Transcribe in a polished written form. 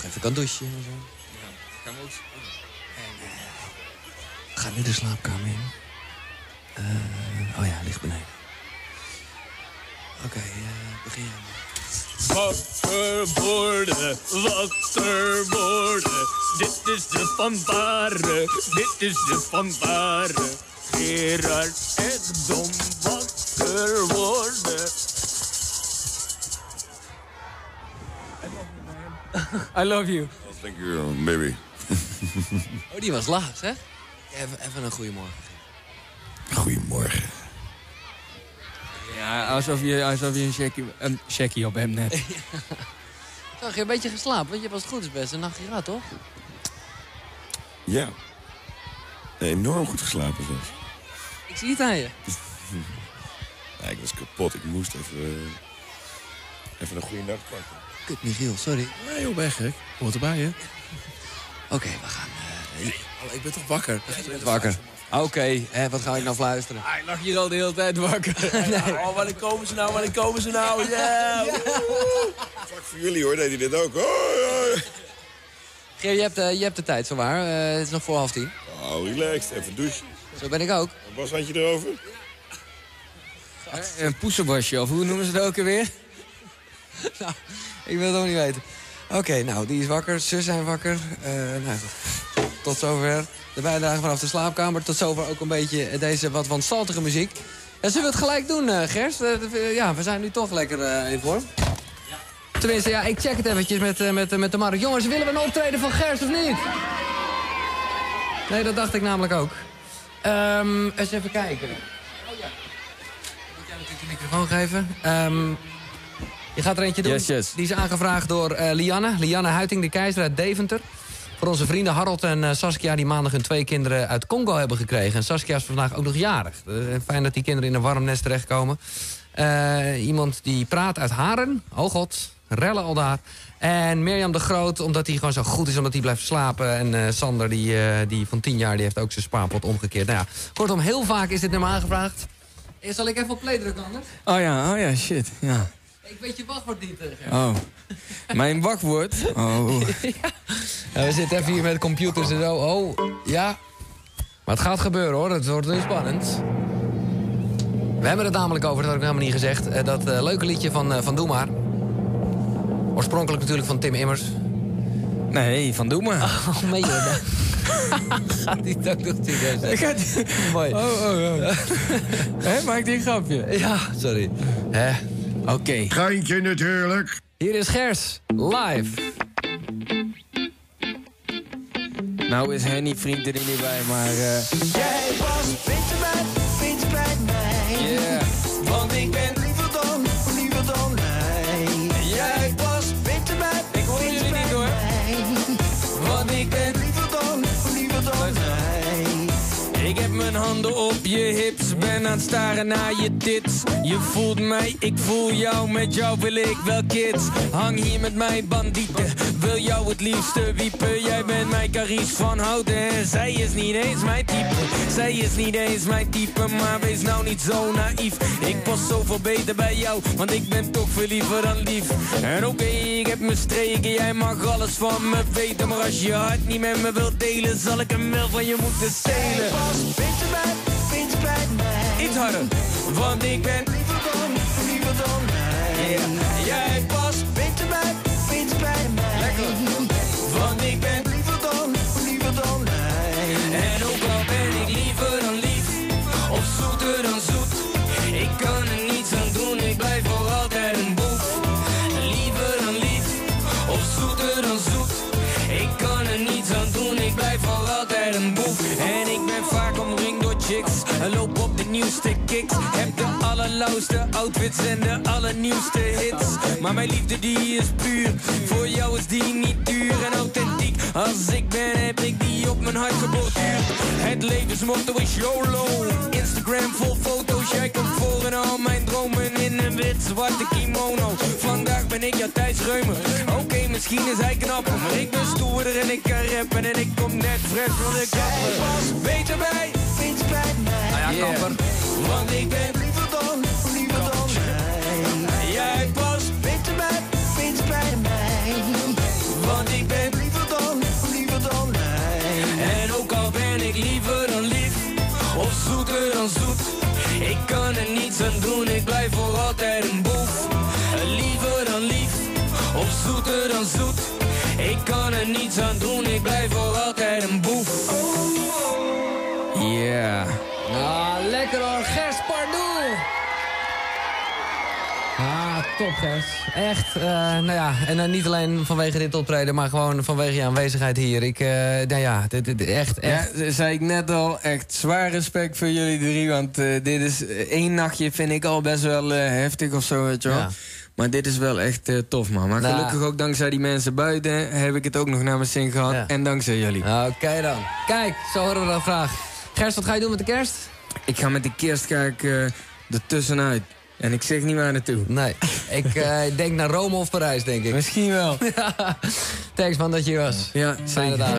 nog even kan douchen en zo. Ja, kan ook. Ga nu de slaapkamer in. Oh ja, ligt beneden. Oké, begin jij maar. Wakker worden, wakker worden. Dit is de fanfare, dit is de fanfare. Gerard Ekdom, wakker worden. I love you. Thank you, baby. Oh, die was laat, hè? Even een goeiemorgen. Goedemorgen. Ja, alsof je een checkie op hem net. Zag je een beetje geslapen? Want je hebt als het goed is best een nachtje gehad, toch? Ja. Enorm goed geslapen zelfs. Ik zie het aan je. Ja, ik was kapot. Ik moest even een goede nacht pakken. Kut, Michiel, sorry. Nee joh, ben gek. Hoort erbij, hè? Oké, we gaan... Ik ben toch wakker? Je bent wakker. Oké, wat ga ik nou fluisteren? Hij lag hier al de hele tijd wakker. Nee. Oh, wanneer komen ze nou? Wanneer komen ze nou? Yeah. Vlak voor jullie hoor, deed hij dit ook. Oh. Geer, je hebt de tijd, zowaar. Het is nog voor 9:30. Oh, relaxed. Even douchen. Zo ben ik ook. Bas, had je erover? Een poesenbosje, of hoe noemen ze het ook alweer? Nou, ik wil het ook niet weten. Oké, nou, die is wakker. Zus zijn wakker. Nou, tot zover de bijdrage vanaf de slaapkamer. Tot zover ook een beetje deze wat wanstaltige muziek. En zullen we het gelijk doen, Gers? Ja, we zijn nu toch lekker in vorm. Tenminste, ja, ik check het eventjes met de markt. Jongens, willen we een optreden van Gers of niet? Nee, dat dacht ik namelijk ook. Eens even kijken. Oh ja. Moet jij natuurlijk de microfoon geven. Je gaat er eentje doen. Yes. Die is aangevraagd door Lianne. Lianne Huiting, de keizer uit Deventer. Voor onze vrienden Harold en Saskia, die maandag hun 2 kinderen uit Congo hebben gekregen. En Saskia is vandaag ook nog jarig. Fijn dat die kinderen in een warm nest terechtkomen. Iemand die praat uit Haren. Oh god, rellen al daar. En Mirjam de Groot, omdat hij gewoon zo goed is, omdat hij blijft slapen. En Sander, die van 10 jaar, die heeft ook zijn spaarpot omgekeerd. Nou ja, kortom, heel vaak is dit nummer aangevraagd. Zal ik even op play drukken anders? Oh ja, shit, ja. Ik weet je wachtwoord niet. Oh, mijn wachtwoord? Oh. Ja, we zitten even hier met computers en zo. Oh, ja. Maar het gaat gebeuren, hoor. Het wordt nu spannend. We hebben het namelijk over, dat heb ik helemaal niet gezegd. Dat leuke liedje van Doe Maar. Oorspronkelijk natuurlijk van Tim Immers. Nee, van Doe Maar. Oh, meen je dat? Gaat hij het ook nog serieus? Mooi. Oh. Hé, maak die een grapje? Ja, sorry. Oké. Geintje natuurlijk. Hier is Gers, live. Nou is Henny vriend er niet bij, maar... Jij was beetje bij mij. Yeah. Want ik ben liever dan mij. Jij was beetje bij, Ik hoor jullie niet hoor. Want ik ben liever dan mij. Ik heb mijn handen op je hips, ben aan het staren naar je tits. Je voelt mij, ik voel jou, met jou wil ik wel kids. Hang hier met mij bandieten, wil jou het liefste wiepen. Jij bent mijn Carice van Houten en zij is niet eens mijn type. Zij is niet eens mijn type, maar wees nou niet zo naïef. Ik pas zoveel beter bij jou, want ik ben toch veel liever dan lief. En oké, ik heb mijn streken, jij mag alles van me weten. Maar als je hart niet met me wilt delen, zal ik hem wel van je moeten stelen. Beetje bij mij. Iets harder, want ik ben Liever dan mij. yeah. Jij past Beetje bij mij. lekker, want ik ben Liever dan mij. en ook al ben ik liever dan lief, of zoeter dan zoet. Ik kan er niets aan doen, ik blijf voor altijd een boef. Liever dan lief, of zoeter dan zoet. Ik kan er niets aan doen, ik blijf voor altijd een boef. En ik ben vaak omringd door chicks, loop op de nieuwste kicks. Heb de allerlauwste outfits en de allernieuwste hits. Maar mijn liefde die is puur, voor jou is die niet duur en authentiek. Als ik ben heb ik die op mijn hart geborduurd. Het levensmotto is YOLO, Instagram vol foto's. Jij komt voor en al mijn dromen in een wit-zwarte kimono. Vandaag ben ik jouw Thijs Reumer. Oké, misschien is hij knapper, maar ik ben stoerder en ik kan rappen. En ik kom net fresh van de kapper. Weet je bij? Beetje bij mij. Nou ja, kapper. Want ik ben Liever dan mij. jij past, Beetje bij mij. Want ik ben liever dan hij. En ook al ben ik liever dan lief, of zoeter dan zoet, ik kan er niets aan doen, ik blijf voor altijd een boef. Liever dan lief, of zoeter dan zoet, ik kan er niets aan doen, ik blijf voor altijd een boef. Yeah. Ah, lekker hoor, Gers Pardoel. Ah, top Gers. Echt, nou ja, en niet alleen vanwege dit optreden, maar gewoon vanwege je aanwezigheid hier. Nou ja, dit echt. Ja, zei ik net al, echt zwaar respect voor jullie drie, want dit is 1 nachtje vind ik al best wel heftig of zo, weet je wel. Ja. Maar dit is wel echt tof, man. Maar Nou. gelukkig ook dankzij die mensen buiten heb ik het ook nog naar mijn zin gehad. Ja. En dankzij jullie. Oké dan. Kijk, zo horen we dat graag. Gers, wat ga je doen met de kerst? Ik ga met de kerst ertussenuit. En ik zeg niet waar naartoe. Nee, ik denk naar Rome of Parijs, denk ik. Misschien wel. Thanks man dat je hier was. Ja, Fijne zeker. dagen.